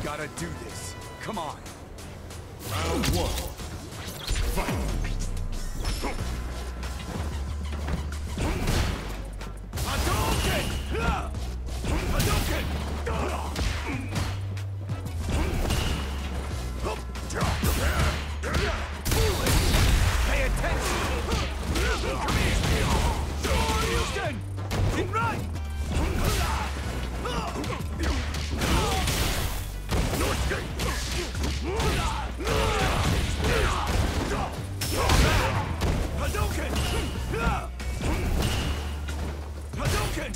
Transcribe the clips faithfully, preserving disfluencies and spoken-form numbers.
gotta do this. Come on. Round one. Fight. Hadouken! Hadouken! Pay attention! Shoryuken! In right! Hadouken! Hadouken!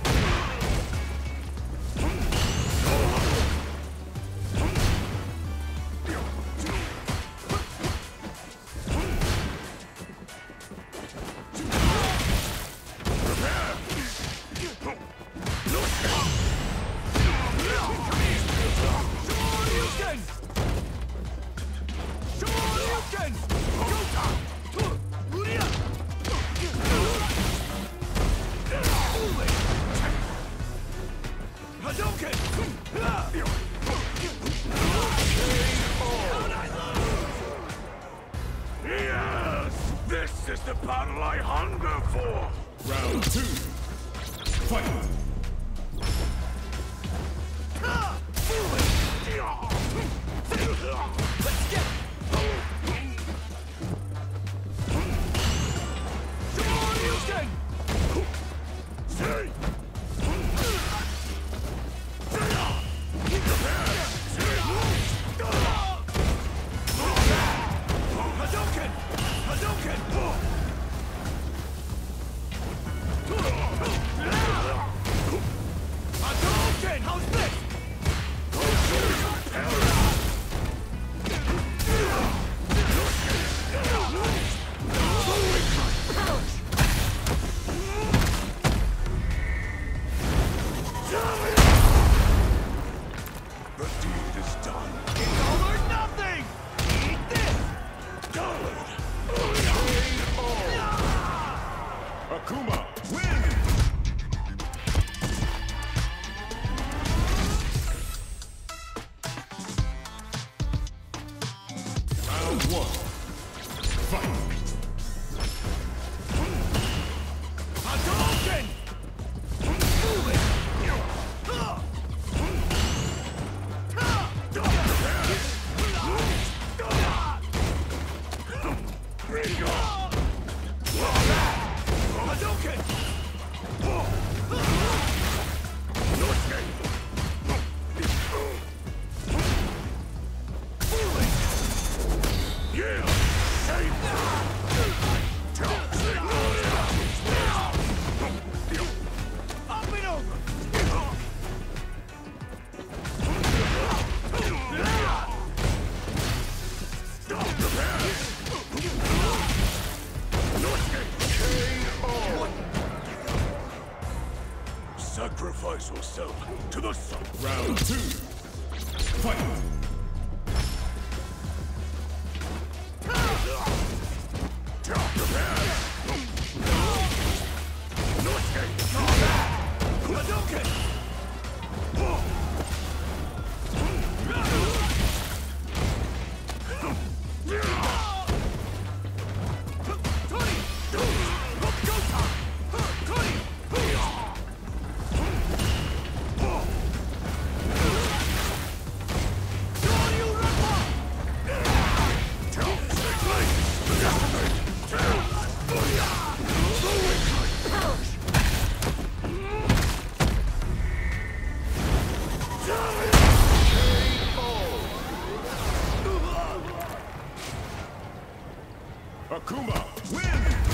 Yes! This is the battle I hunger for! Round two. Fight. Let's get Shoryuken! Hadouken! Hadouken! Hadouken! How's this? The deed is done. It's all or nothing! Eat this! Done! Akuma win. Round one. Fight. Hadouken! Hadouken! Yeah! Up and over! Sacrifice yourself to the sun. Round two. Fight. Hadouken! Tony! Go time! Tony! Akuma win.